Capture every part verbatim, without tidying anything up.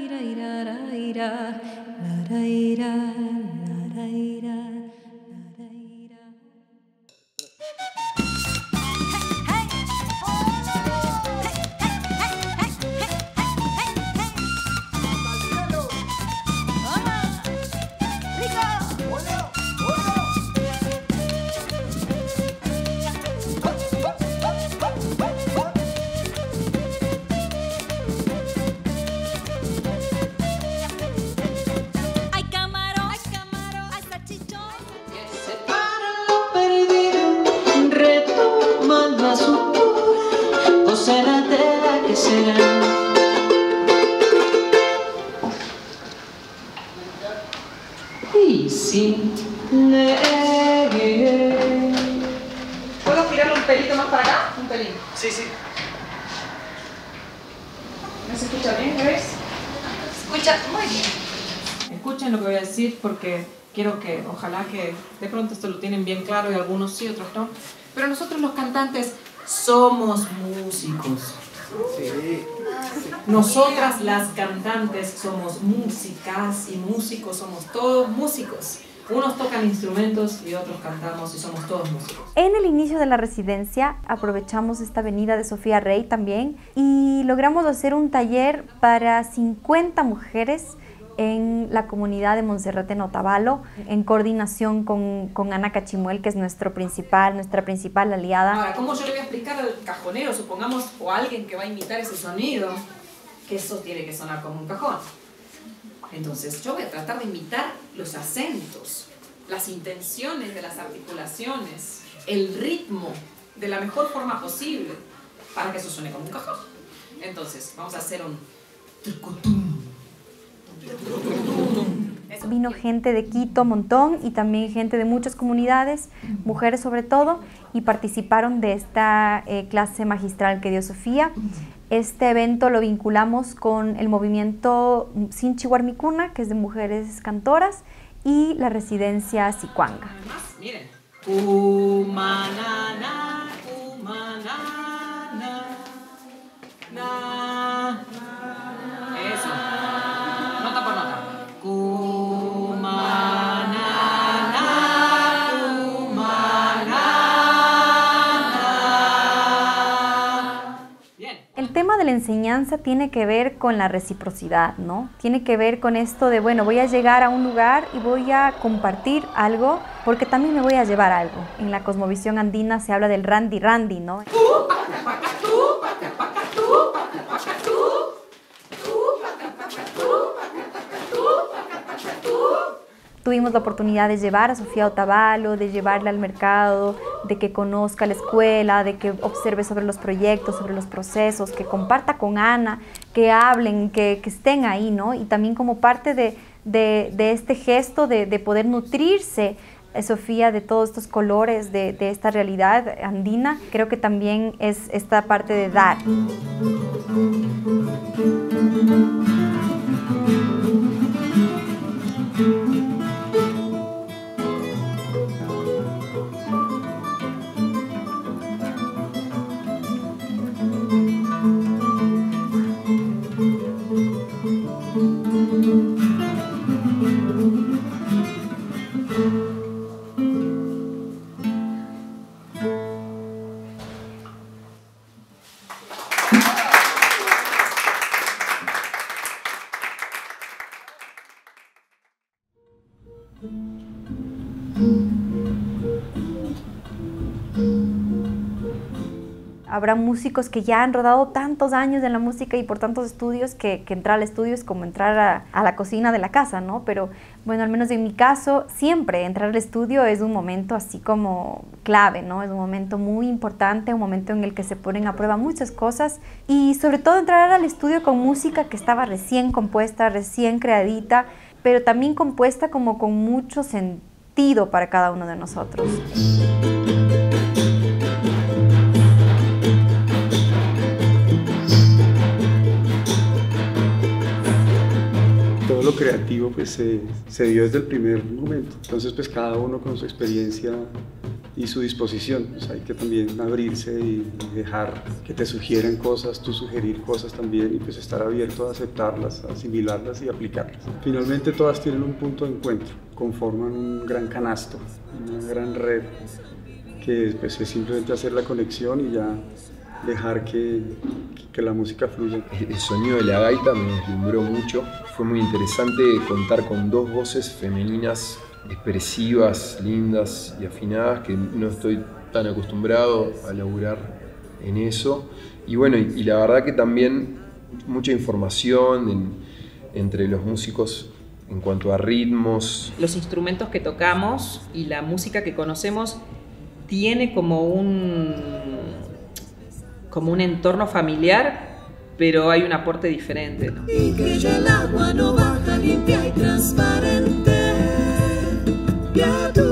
Y sin leer. ¿Puedo tirarle un pelito más para acá? Un pelín. Sí, sí. ¿No se escucha bien, Grace? Se escucha muy bien. Escuchen lo que voy a decir porque quiero que, ojalá que de pronto esto lo tienen bien claro y algunos sí, otros no. Pero nosotros los cantantes somos músicos. Sí. Nosotras las cantantes somos músicas y músicos somos todos músicos. Unos tocan instrumentos y otros cantamos y somos todos músicos. En el inicio de la residencia aprovechamos esta avenida de Sofía Rey también y logramos hacer un taller para cincuenta mujeres en la comunidad de Monserrate en Otavalo, en coordinación con, con Ana Cachimuel, que es nuestro principal, nuestra principal aliada. Ahora, ¿cómo yo le voy a explicar al cajonero, supongamos, o a alguien que va a imitar ese sonido, que eso tiene que sonar como un cajón? Entonces yo voy a tratar de imitar los acentos, las intenciones de las articulaciones, el ritmo de la mejor forma posible para que eso suene como un cajón. Entonces vamos a hacer un trucutum. Vino gente de Quito, montón, y también gente de muchas comunidades, mujeres sobre todo, y participaron de esta eh, clase magistral que dio Sofía. Este evento lo vinculamos con el movimiento Sinchihuarmicuna, que es de mujeres cantoras, y la residencia Sicuanga. Miren. Cumanana, cumanana, na. Eso. Nota por nota. Cumanana, cumanana. Bien. El tema de la enseñanza tiene que ver con la reciprocidad, ¿no? Tiene que ver con esto de, bueno, voy a llegar a un lugar y voy a compartir algo, porque también me voy a llevar algo. En la cosmovisión andina se habla del randi randi, ¿no? Tuvimos la oportunidad de llevar a Sofía a Otavalo, de llevarla al mercado, de que conozca la escuela, de que observe sobre los proyectos, sobre los procesos, que comparta con Ana, que hablen, que, que estén ahí, ¿no? Y también como parte de, de, de este gesto de, de poder nutrirse, eh, Sofía, de todos estos colores, de, de esta realidad andina, creo que también es esta parte de dar. Habrá músicos que ya han rodado tantos años en la música y por tantos estudios que, que entrar al estudio es como entrar a, a la cocina de la casa, ¿no? Pero bueno, al menos en mi caso, siempre entrar al estudio es un momento así como clave, ¿no? Es un momento muy importante, un momento en el que se ponen a prueba muchas cosas y sobre todo entrar al estudio con música que estaba recién compuesta, recién creadita, pero también compuesta como con mucho sentido para cada uno de nosotros. Todo lo creativo pues se, se dio desde el primer momento, entonces pues cada uno con su experiencia y su disposición. O sea, hay que también abrirse y, y dejar que te sugieran cosas, tú sugerir cosas también y pues estar abierto a aceptarlas, a asimilarlas y aplicarlas. Finalmente todas tienen un punto de encuentro, conforman un gran canasto, una gran red que pues, es simplemente hacer la conexión y ya dejar que, que la música fluya. El sonido de la gaita me deslumbró mucho. Fue muy interesante contar con dos voces femeninas expresivas, lindas y afinadas, que no estoy tan acostumbrado a laburar en eso. Y bueno, y, y la verdad que también mucha información en, entre los músicos en cuanto a ritmos. Los instrumentos que tocamos y la música que conocemos tiene como un, como un entorno familiar, pero hay un aporte diferente, ¿no? Y que ya el agua no baja limpia y transparente. Ya tú.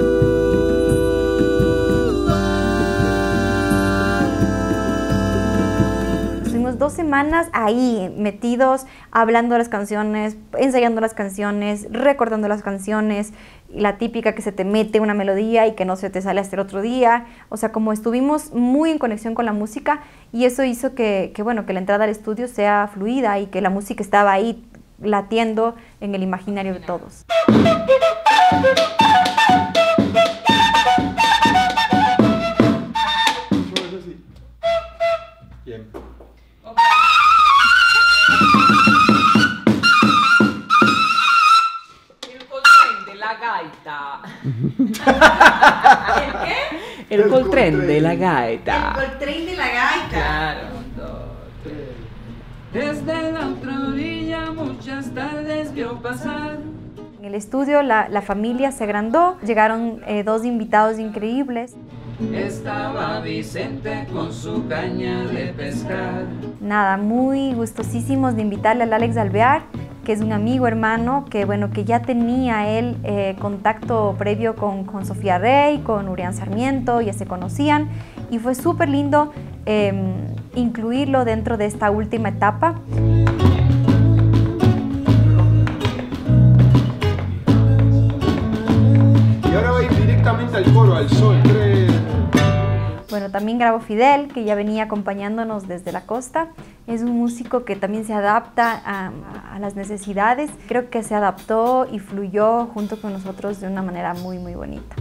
Estuvimos dos semanas ahí metidos, hablando las canciones, ensayando las canciones, recordando las canciones, la típica que se te mete una melodía y que no se te sale hasta el otro día. O sea, como estuvimos muy en conexión con la música, y eso hizo que, que, bueno, que la entrada al estudio sea fluida y que la música estaba ahí latiendo en el imaginario de todos. Bien. El coltrén de la gaita. ¿El qué? El coltrén de la gaita. El coltrén de la gaita. Claro. Desde la otra orilla muchas tardes vio pasar. En el estudio la, la familia se agrandó, llegaron eh, dos invitados increíbles. Estaba Vicente con su caña de pescar. Nada, muy gustosísimos de invitarle al Alex Alvear, que es un amigo hermano, que bueno, que ya tenía él eh, contacto previo con, con Sofía Rey, con Urián Sarmiento, ya se conocían, y fue súper lindo eh, incluirlo dentro de esta última etapa. Y ahora va a ir directamente al coro, al sol, tres. Bueno, también grabó Fidel, que ya venía acompañándonos desde la costa. Es un músico que también se adapta a, a las necesidades. Creo que se adaptó y fluyó junto con nosotros de una manera muy, muy bonita.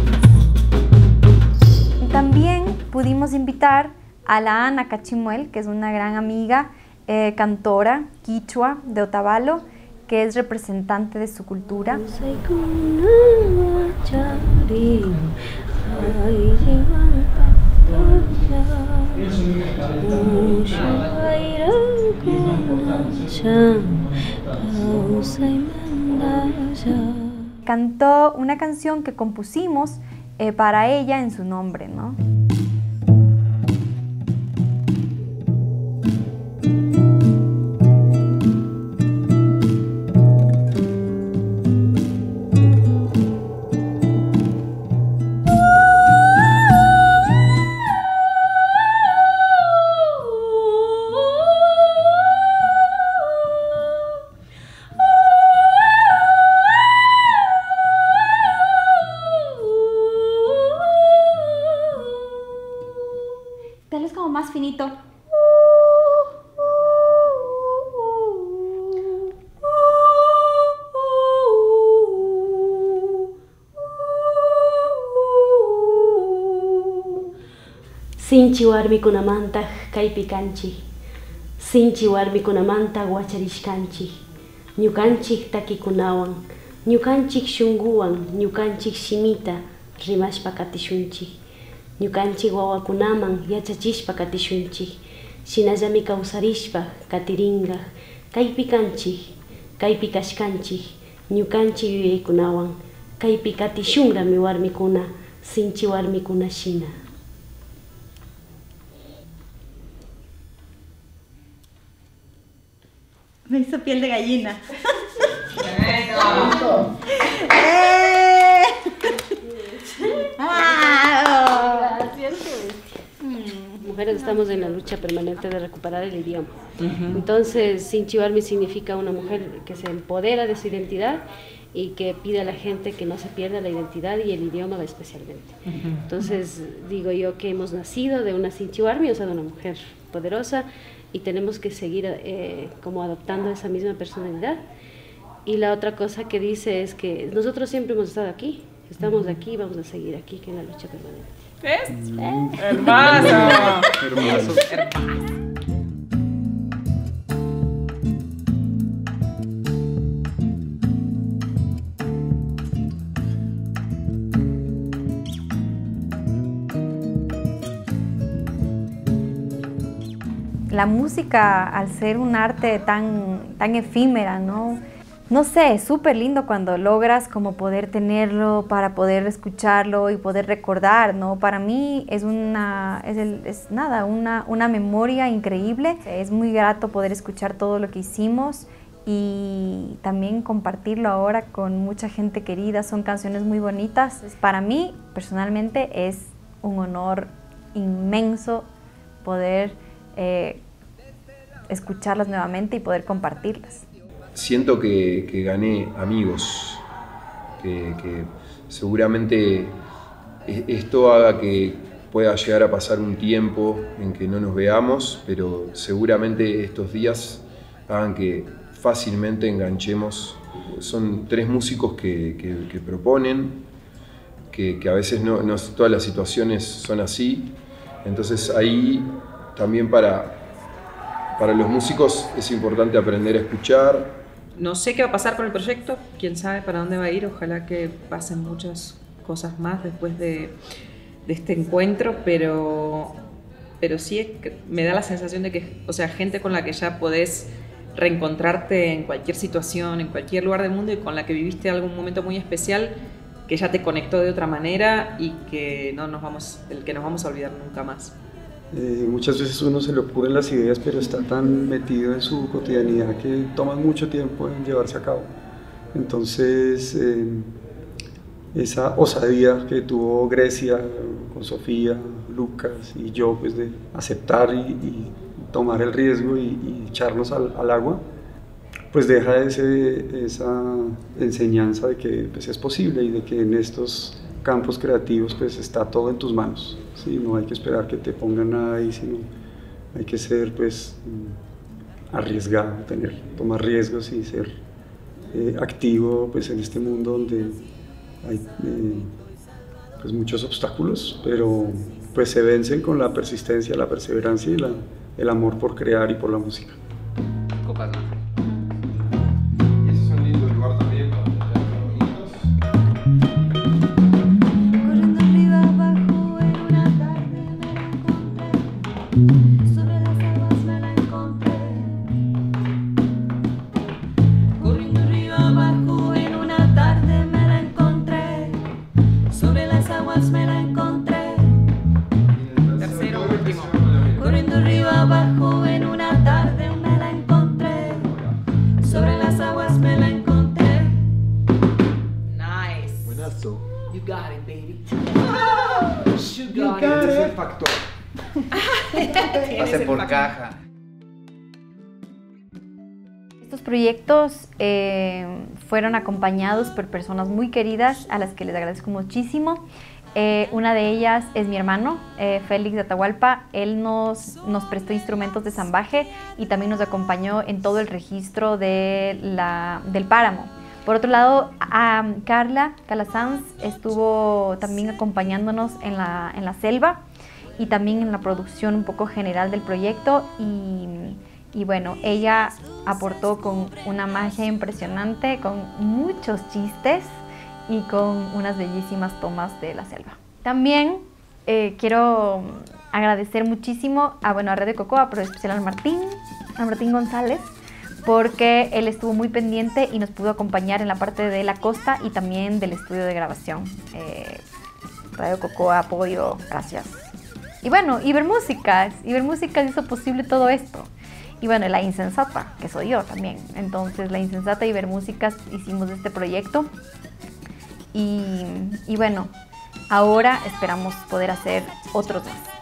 También pudimos invitar a la Ana Cachimuel, que es una gran amiga, eh, cantora quichua de Otavalo, que es representante de su cultura. Cantó una canción que compusimos eh, para ella en su nombre, ¿no? Tal vez como más finito. Sinchi warmikunamanta kaypikanchik, sinchi warmikunamanta wacharishkanchik, ñukanchik takikunawan, ñukanchik shunguwan, ñukanchik shimita rimashpa katishunchik, ñukanchik wawakunaman yachachishpa katishunchik, shinallami kawsarishpa katiringa, kaypi kanchik, kaypi kashkanchik, ñukanchik yuyaykunawan, kaypi katishunrami warmikuna, sinchi warmikuna shina. Me hizo piel de gallina. Bueno. ¡Eh! Mujeres estamos en la lucha permanente de recuperar el idioma. Uh-huh. Entonces, Sinchi Warmi significa una mujer que se empodera de su identidad y que pide a la gente que no se pierda la identidad y el idioma especialmente. Uh-huh. Entonces, digo yo que hemos nacido de una Sinchiwarmi, o sea, de una mujer poderosa, y tenemos que seguir eh, como adoptando esa misma personalidad. Y la otra cosa que dice es que nosotros siempre hemos estado aquí, estamos aquí y vamos a seguir aquí, que en la lucha permanente. ¿Ves? Mm. ¿Eh? ¡Hermoso! Hermoso. Hermoso. La música, al ser un arte tan, tan efímera, ¿no? No sé, es súper lindo cuando logras como poder tenerlo para poder escucharlo y poder recordar, ¿no? Para mí es una, es, el, es nada, una, una memoria increíble. Es muy grato poder escuchar todo lo que hicimos y también compartirlo ahora con mucha gente querida. Son canciones muy bonitas. Para mí, personalmente, es un honor inmenso poder eh, escucharlas nuevamente y poder compartirlas. Siento que, que gané amigos, que, que seguramente esto haga que pueda llegar a pasar un tiempo en que no nos veamos, pero seguramente estos días hagan que fácilmente enganchemos. Son tres músicos que, que, que proponen, que, que a veces no, no todas las situaciones son así, entonces ahí también para, para los músicos es importante aprender a escuchar. No sé qué va a pasar con el proyecto, quién sabe para dónde va a ir, ojalá que pasen muchas cosas más después de, de este encuentro, pero, pero sí es que me da la sensación de que, o sea, gente con la que ya podés reencontrarte en cualquier situación, en cualquier lugar del mundo y con la que viviste algún momento muy especial, que ya te conectó de otra manera y que no nos vamos, el que nos vamos a olvidar nunca más. Eh, muchas veces uno se le ocurren las ideas, pero está tan metido en su cotidianidad que toma mucho tiempo en llevarse a cabo. Entonces, eh, esa osadía que tuvo Grecia con Sofía, Lucas y yo, pues de aceptar y, y tomar el riesgo y, y echarnos al, al agua, pues deja ese, esa enseñanza de que pues, es posible y de que en estos campos creativos pues está todo en tus manos. Sí, no hay que esperar que te pongan nada ahí, sino hay que ser pues arriesgado, tener, tomar riesgos y ser eh, activo pues en este mundo donde hay eh, pues muchos obstáculos, pero pues se vencen con la persistencia, la perseverancia y la, el amor por crear y por la música. Copas, ¿no? Y ese es un lindo lugar también para tener bonitos. Corriendo arriba abajo en una tarde me la encontré, sobre las aguas me la encontré. Corriendo arriba abajo en una tarde me la encontré, sobre las aguas me la encontré. Tercero, último. Corriendo arriba abajo en una tarde me la encontré, sobre las aguas me la encontré. Nice. Buenazo. You got it, baby. You got it. Este es el factor. Pase por caja. Estos proyectos eh, fueron acompañados por personas muy queridas a las que les agradezco muchísimo. Eh, una de ellas es mi hermano, eh, Félix de Atahualpa. Él nos, nos prestó instrumentos de zambaje y también nos acompañó en todo el registro de la, del páramo. Por otro lado, a Carla Calasanz estuvo también acompañándonos en la, en la selva y también en la producción un poco general del proyecto. Y, y bueno, ella aportó con una magia impresionante, con muchos chistes y con unas bellísimas tomas de la selva. También eh, quiero agradecer muchísimo a, bueno, a Radio Cocoa, pero en especial al Martín, a Martín González, porque él estuvo muy pendiente y nos pudo acompañar en la parte de la costa y también del estudio de grabación. Eh, Radio Cocoa, apoyo, gracias. Y bueno, Ibermúsicas, Ibermúsicas hizo posible todo esto. Y bueno, La Insensata, que soy yo también. Entonces, La Insensata y Ibermúsicas hicimos este proyecto. Y, y bueno, ahora esperamos poder hacer otros más.